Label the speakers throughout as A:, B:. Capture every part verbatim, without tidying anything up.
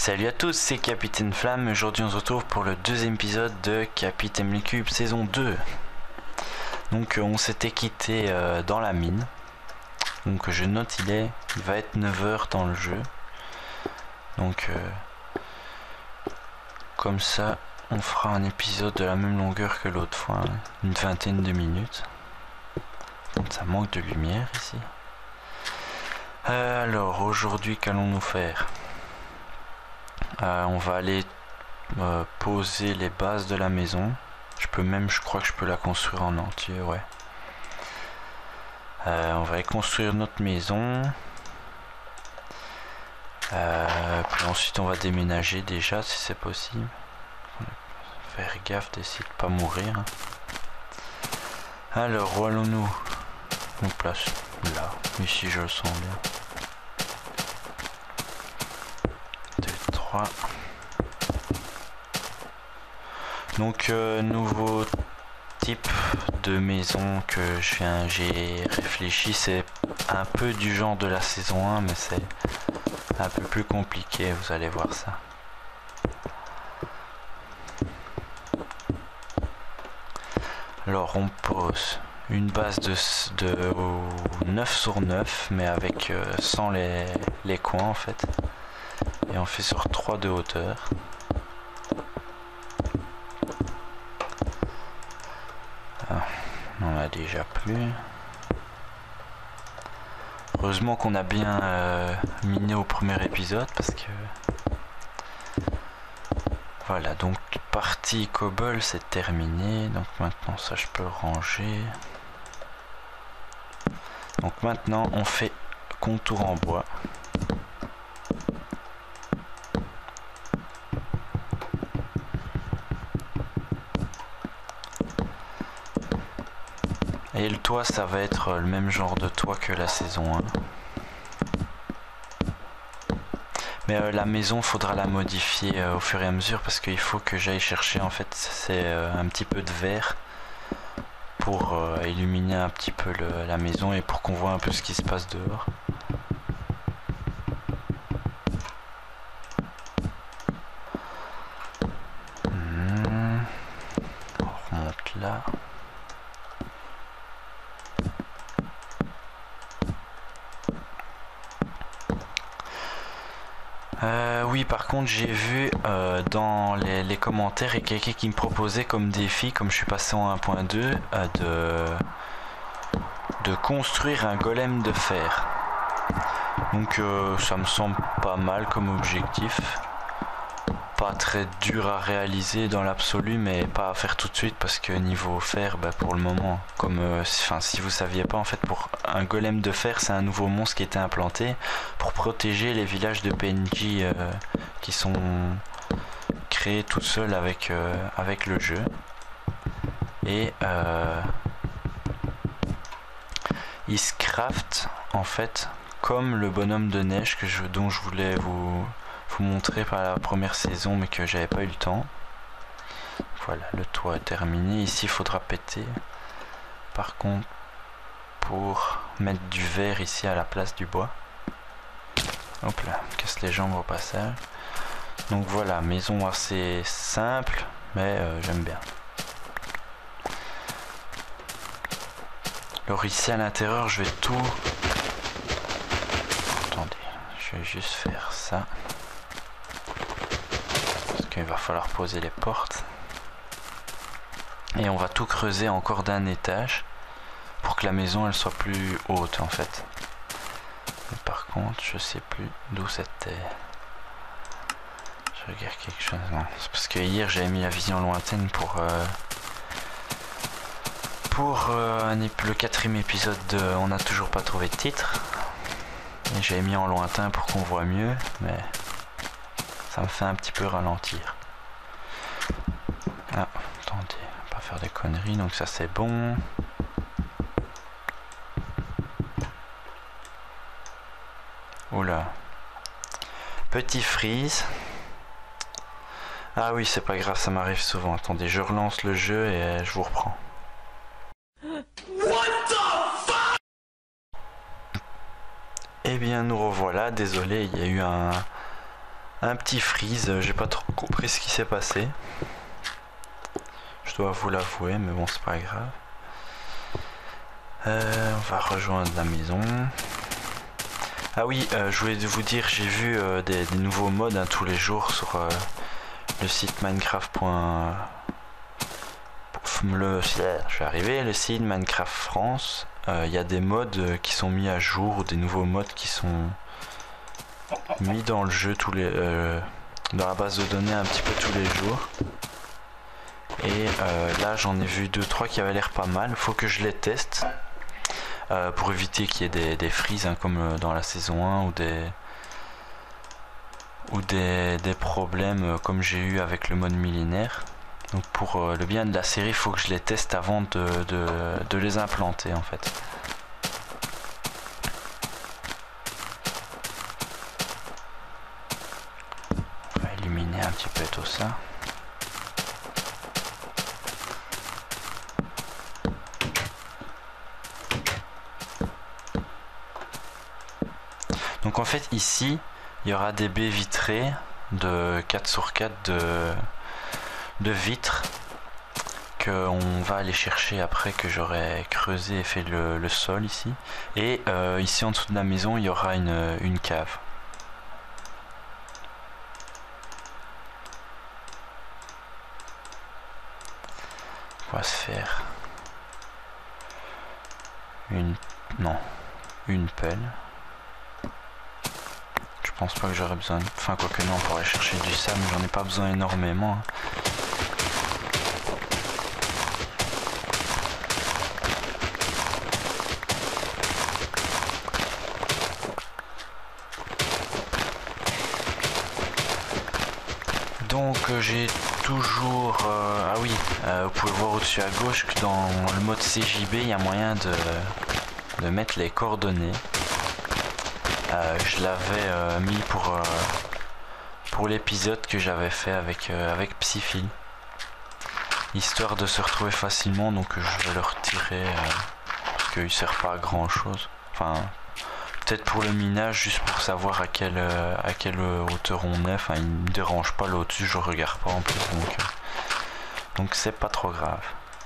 A: Salut à tous, c'est Capitaine Flamme. Aujourd'hui on se retrouve pour le deuxième épisode de Capitaine le Cube saison deux. Donc on s'était quitté euh, dans la mine. Donc je note il est il va être neuf heures dans le jeu. Donc euh, comme ça on fera un épisode de la même longueur que l'autre fois, hein, une vingtaine de minutes. Donc ça manque de lumière ici. Euh, alors aujourd'hui qu'allons-nous faire? Euh, on va aller euh, poser les bases de la maison. Je peux même, je crois que je peux la construire en entier, ouais. Euh, on va aller construire notre maison. Euh, puis ensuite on va déménager déjà si c'est possible. Faire gaffe d'essayer de pas mourir. Alors où allons-nous? On place là. Ici je le sens bien. deux, trois. Donc euh, nouveau type de maison que je viens, j'ai réfléchi, c'est un peu du genre de la saison un, mais c'est un peu plus compliqué, vous allez voir ça. Alors on pose une base de, de neuf sur neuf, mais avec euh, sans les, les coins en fait. Et on fait sur trois de hauteur. Ah, on a déjà plus. Heureusement qu'on a bien euh, miné au premier épisode parce que voilà, donc partie cobble c'est terminé. Donc maintenant ça je peux ranger. Donc maintenant on fait contour en bois. Et le toit ça va être le même genre de toit que la saison un. Mais euh, la maison faudra la modifier euh, au fur et à mesure parce qu'il faut que j'aille chercher en fait c'est euh, un petit peu de verre pour euh, illuminer un petit peu le, la maison et pour qu'on voit un peu ce qui se passe dehors. Hmm. On remonte là. Euh, oui, par contre, j'ai vu euh, dans les, les commentaires et quelqu'un qui me proposait comme défi, comme je suis passé en un point deux, euh, de, de construire un golem de fer. Donc, euh, ça me semble pas mal comme objectif. Pas très dur à réaliser dans l'absolu, mais pas à faire tout de suite parce que niveau fer, bah, pour le moment, comme, euh, enfin, si vous saviez pas, en fait, pour un golem de fer, c'est un nouveau monstre qui a été implanté pour protéger les villages de P N J euh, qui sont créés tout seuls avec euh, avec le jeu. Et euh, il se craft en fait comme le bonhomme de neige que je, dont je voulais vous vous montrer par la première saison mais que j'avais pas eu le temps. Voilà, le toit est terminé. Ici il faudra péter par contre pour mettre du verre ici à la place du bois. Hop là, casse les jambes au passage. Donc voilà, maison assez simple mais euh, j'aime bien. Alors ici à l'intérieur je vais tout... Attendez, je vais juste faire ça. Il va falloir poser les portes et on va tout creuser encore d'un étage pour que la maison elle soit plus haute en fait. Mais par contre je sais plus d'où c'était. Je regarde quelque chose. Non, c'est parce que hier j'avais mis la vision lointaine pour euh, pour euh, le quatrième épisode de On n'a toujours pas trouvé de titre et j'avais mis en lointain pour qu'on voit mieux, mais ça me fait un petit peu ralentir. Ah, attendez, pas faire des conneries, donc ça c'est bon. Oula. Petit freeze. Ah oui, c'est pas grave, ça m'arrive souvent. Attendez, je relance le jeu et je vous reprends. What the fuck? Eh bien, nous revoilà. Désolé, il y a eu un... un petit freeze, j'ai pas trop compris ce qui s'est passé. Je dois vous l'avouer, mais bon, c'est pas grave. Euh, on va rejoindre la maison. Ah oui, euh, je voulais vous dire, j'ai vu euh, des, des nouveaux mods hein, tous les jours sur euh, le site Minecraft. Le, je suis arrivé, le site Minecraft France. Il euh, y a des mods qui sont mis à jour, des nouveaux mods qui sont mis dans le jeu tous les, euh, dans la base de données un petit peu tous les jours. Et euh, là, j'en ai vu deux trois qui avaient l'air pas mal. Faut que je les teste. Euh, pour éviter qu'il y ait des, des freezes hein, comme dans la saison un ou des ou des, des problèmes euh, comme j'ai eu avec le mode millénaire. Donc pour euh, le bien de la série, il faut que je les teste avant de, de, de les implanter en fait. On va illuminer un petit peu tout ça. Donc en fait ici il y aura des baies vitrées de quatre sur quatre de, de vitres qu'on va aller chercher après que j'aurai creusé et fait le, le sol ici. Et euh, ici en dessous de la maison il y aura une, une cave. On va se faire une, non, une pelle. Je pense pas que j'aurais besoin, enfin quoi que non, on pourrait chercher du sable, mais j'en ai pas besoin énormément. Donc euh, j'ai toujours, euh, ah oui, euh, vous pouvez voir au-dessus à gauche que dans le mode C J B, il y a moyen de, de mettre les coordonnées. Euh, je l'avais euh, mis pour, euh, pour l'épisode que j'avais fait avec, euh, avec Psyphil, histoire de se retrouver facilement. Donc je vais le retirer euh, parce qu'il sert pas à grand chose, enfin peut-être pour le minage, juste pour savoir à quelle, euh, à quelle hauteur on est. Enfin il me dérange pas, là au-dessus je regarde pas en plus, donc euh, donc c'est pas trop grave.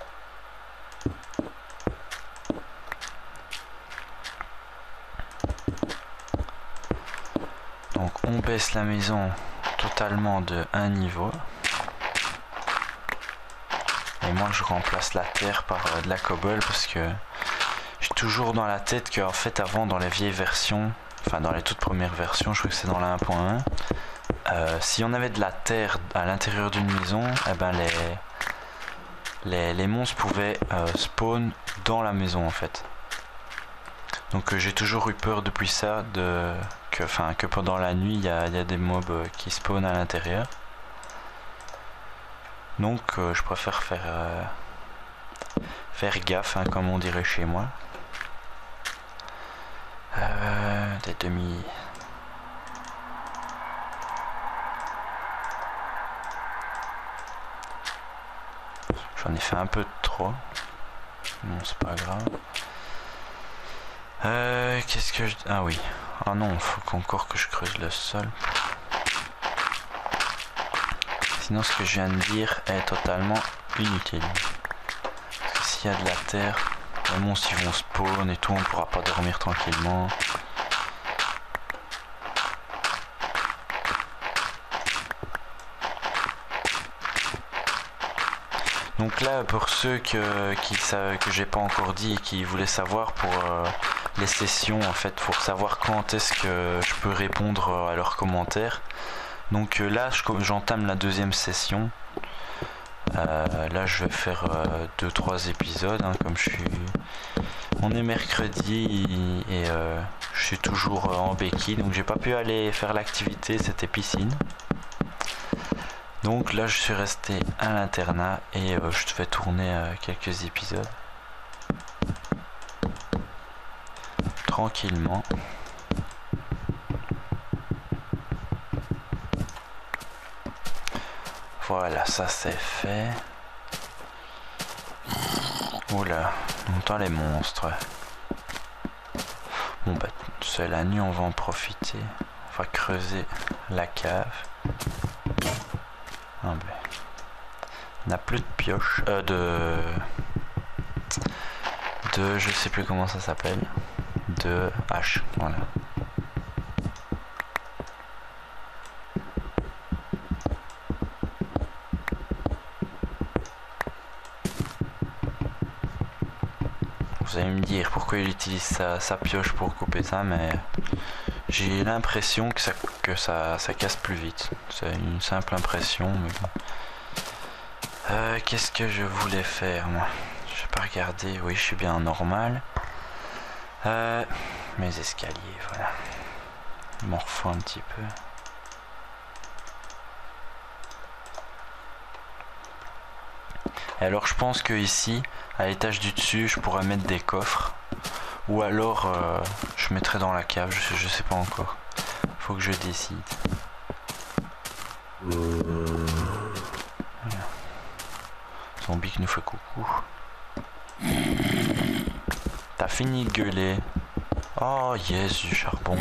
A: Donc on baisse la maison totalement de un niveau. Et moi je remplace la terre par euh, de la cobble parce que j'ai toujours dans la tête que en fait avant dans les vieilles versions, enfin dans les toutes premières versions, je crois que c'est dans la un point un, euh, si on avait de la terre à l'intérieur d'une maison, eh ben les, les, les monstres pouvaient euh, spawn dans la maison en fait. Donc euh, j'ai toujours eu peur depuis ça de que, enfin, que pendant la nuit il y a, y a des mobs euh, qui spawnent à l'intérieur. Donc euh, je préfère faire euh, faire gaffe hein, comme on dirait chez moi. Euh, des demi. J'en ai fait un peu trop. Bon c'est pas grave. Euh, qu'est-ce que je... Ah oui. Ah non, il faut encore que je creuse le sol. Sinon ce que je viens de dire est totalement inutile. Parce que s'il y a de la terre, les monstres ils vont spawn et tout, on ne pourra pas dormir tranquillement. Donc là, pour ceux que, qui savent, que j'ai pas encore dit et qui voulaient savoir pour euh, les sessions, en fait, pour savoir quand est-ce que je peux répondre à leurs commentaires. Donc là, j'entame la deuxième session. Euh, là, je vais faire deux trois épisodes, hein, comme je suis... On est mercredi et euh, je suis toujours en béquille, donc j'ai pas pu aller faire l'activité, c'était piscine. Donc là je suis resté à l'internat et euh, je devais tourner euh, quelques épisodes tranquillement. Voilà, ça c'est fait. Oula, on entend les monstres. Bon bah c'est la nuit, on va en profiter. va creuser la cave. Ah ben. On n'a plus de pioche. Euh, de... De... Je sais plus comment ça s'appelle. De hache. Voilà. Vous allez me dire pourquoi il utilise sa, sa pioche pour couper ça, mais j'ai l'impression que ça, que ça, ça casse plus vite. C'est une simple impression, mais bon. Euh, Qu'est-ce que je voulais faire, moi? Je vais pas regarder. Oui, je suis bien en normal. Euh, mes escaliers, voilà. Il m'en refaut un petit peu. Et alors je pense que ici, à l'étage du dessus, je pourrais mettre des coffres. Ou alors euh, je mettrai dans la cave, je, je sais pas encore. Faut que je décide. Voilà. Zombie qui nous fait coucou. T'as fini de gueuler. Oh yes, du charbon.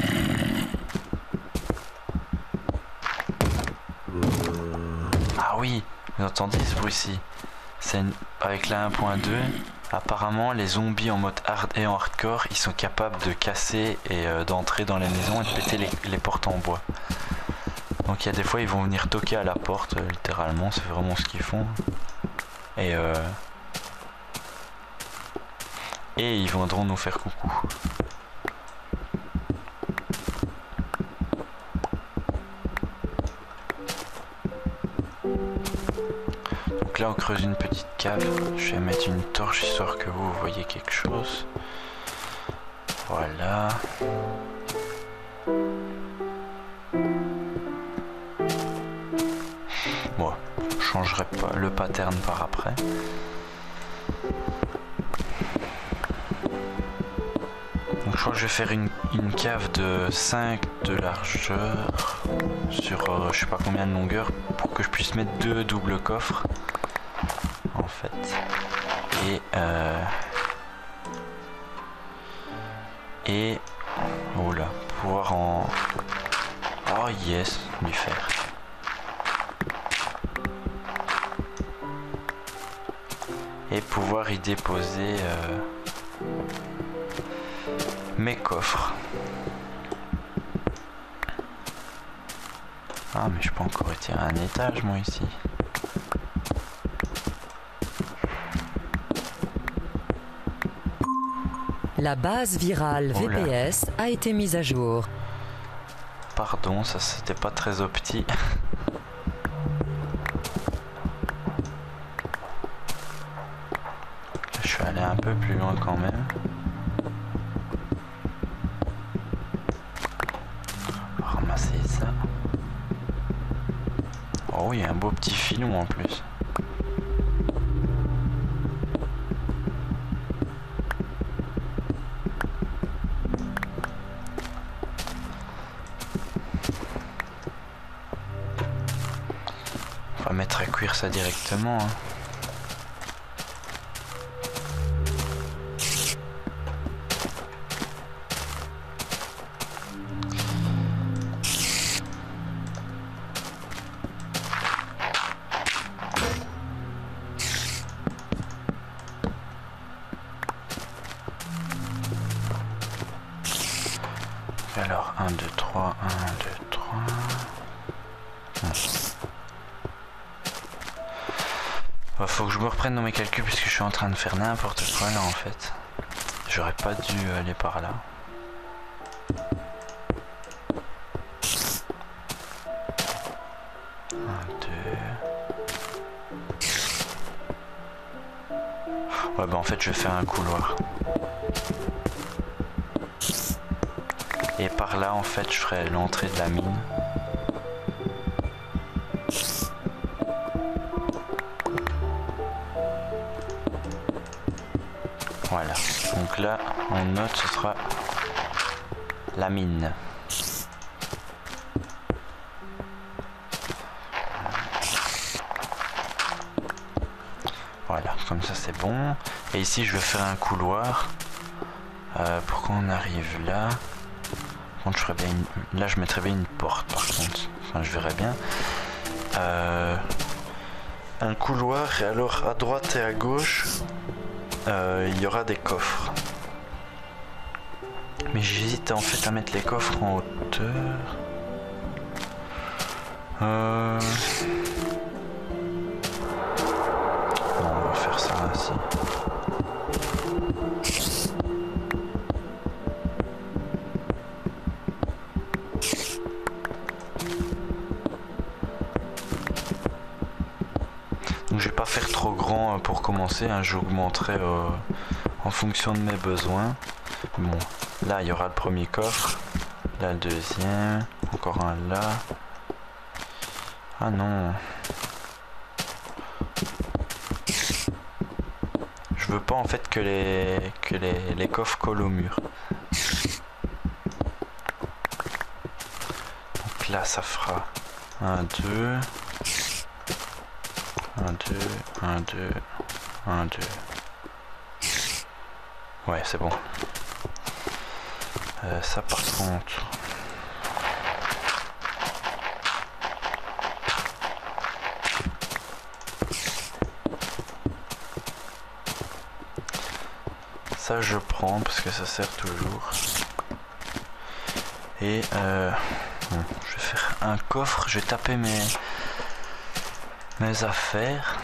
A: Ah oui, vous entendez ce bruit-ci? C'est une... Avec la un point deux, apparemment les zombies en mode hard et en hardcore, ils sont capables de casser et euh, d'entrer dans les maisons et de péter les, les portes en bois. Donc il y a des fois ils vont venir toquer à la porte, euh, littéralement, c'est vraiment ce qu'ils font. Et euh... Et ils viendront nous faire coucou. Donc là on creuse une petite cave. Je vais mettre une torche histoire que vous voyez quelque chose. Voilà. Bon, je changerai pas le pattern par après. Donc je crois que je vais faire une, une cave de cinq de largeur sur euh, je sais pas combien de longueur pour que je puisse mettre deux doubles coffres en fait. Et euh, et oh là, pouvoir en oh yes du fer. Et pouvoir y déposer euh, mes coffres. Ah mais je peux encore étirer un étage moi ici.
B: La base virale V P S a été mise à jour.
A: Pardon, ça c'était pas très opti. Je suis allé un peu plus loin quand même. Ramasser ça. Oh, il y a un beau petit filon en plus. On va mettre à cuire ça directement. Hein. Alors, un, deux, trois, un, deux, trois. Il faut que je me reprenne dans mes calculs puisque je suis en train de faire n'importe quoi là en fait. J'aurais pas dû aller par là. Un, deux. Ouais bah en fait je vais faire un couloir. Et par là en fait je ferai l'entrée de la mine. Voilà, donc là on note ce sera la mine. Voilà, comme ça c'est bon. Et ici je vais faire un couloir euh, pour qu'on arrive là. contre, je ferais bien une... là je mettrais bien une porte par contre. Enfin, je verrais bien. Euh... Un couloir, et alors à droite et à gauche, euh, il y aura des coffres. Mais j'hésite en fait à mettre les coffres en hauteur. Euh... Non, on va faire ça ainsi. Donc je vais pas faire trop grand pour commencer, hein. J'augmenterai euh, en fonction de mes besoins. Bon, là il y aura le premier coffre, là le deuxième, encore un là. Ah non. Je veux pas en fait que les que les, les coffres collent au mur. Donc là ça fera un, deux. un, deux, un, deux, un, deux. Ouais, c'est bon. Euh, ça par contre... Ça je prends parce que ça sert toujours. Et euh, bon, je vais faire un coffre, je vais taper mes, mes affaires.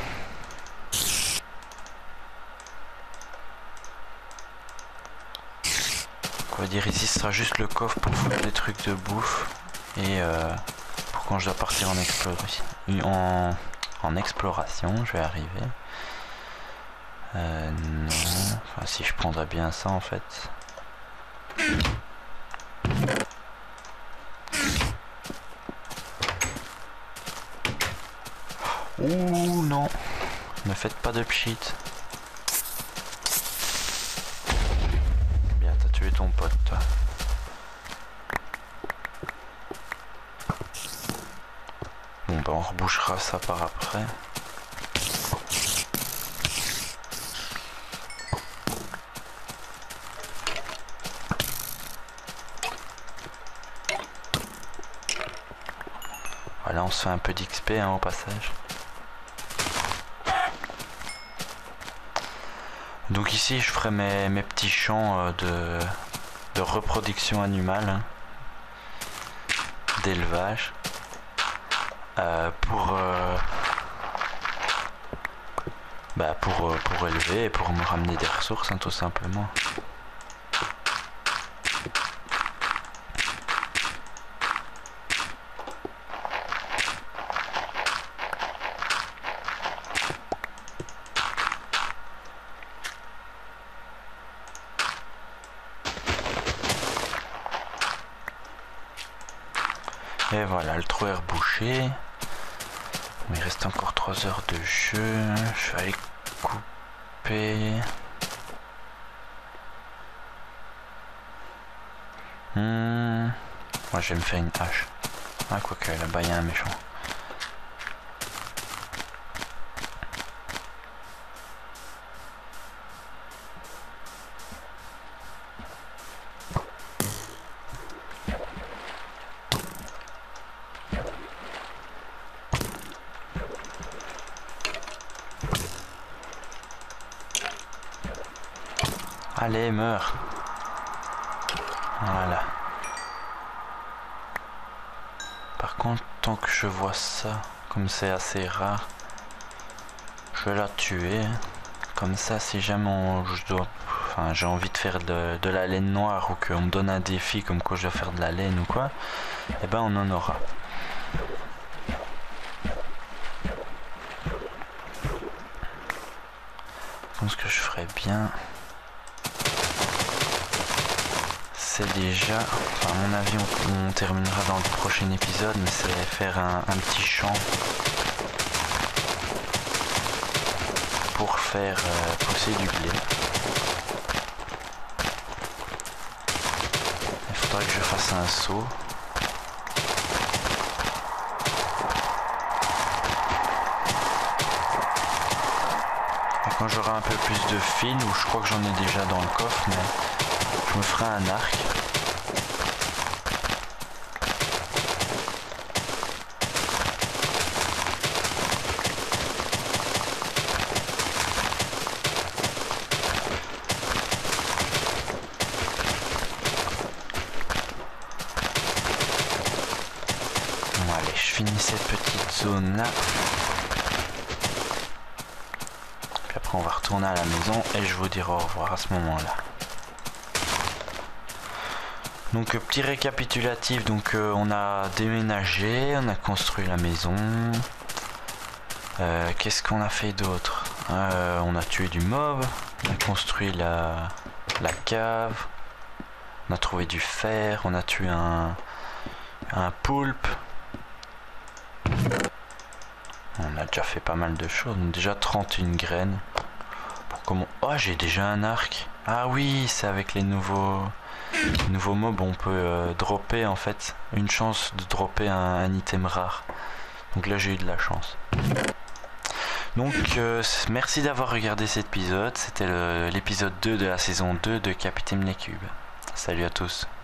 A: On va dire ici ce sera juste le coffre pour foutre les trucs de bouffe. Et euh, pour quand je dois partir en exploration. En, en exploration, je vais arriver. Euh, non. Enfin, si je prendrais bien ça en fait. Ouh non. Ne faites pas de pchit. Bien, t'as tué ton pote toi. Bon bah on rebouchera ça par après. Voilà, on se fait un peu d'X P hein, au passage. Donc ici je ferai mes, mes petits champs de, de reproduction animale, hein, d'élevage, euh, pour, euh, bah pour, pour élever et pour me ramener des ressources hein, tout simplement. Et voilà, le trou est rebouché. Il reste encore trois heures de jeu. Je vais aller couper. Hmm. Moi, je vais me faire une hache. Ah, quoique là-bas, il y a un méchant. Allez, meurs. Voilà. Par contre, tant que je vois ça, comme c'est assez rare, je vais la tuer. Comme ça, si jamais on, je dois, enfin, j'ai envie de faire de, de la laine noire ou qu'on me donne un défi comme quoi je dois faire de la laine ou quoi, eh ben on en aura. Donc ce que je ferais bien, c'est déjà, enfin, à mon avis on, on terminera dans le prochain épisode, mais c'est faire un, un petit champ pour faire euh, pousser du blé. Il faudra que je fasse un seau. Et quand j'aurai un peu plus de fil, ou je crois que j'en ai déjà dans le coffre, mais je me ferai un arc. cette petite zone là. Puis après on va retourner à la maison et je vous dirai au revoir à ce moment là. Donc petit récapitulatif, donc euh, on a déménagé, on a construit la maison. Euh, Qu'est-ce qu'on a fait d'autre? euh, On a tué du mob, on a construit la, la cave, on a trouvé du fer, on a tué un, un poulpe. On a déjà fait pas mal de choses, on a déjà trente et une graines. Pour comment... Oh, j'ai déjà un arc. Ah oui, c'est avec les nouveaux... Les nouveaux mobs, on peut euh, dropper en fait, une chance de dropper un, un item rare. Donc là j'ai eu de la chance. Donc euh, merci d'avoir regardé cet épisode. C'était l'épisode deux de la saison deux de Capitaine les Cubes. Salut à tous.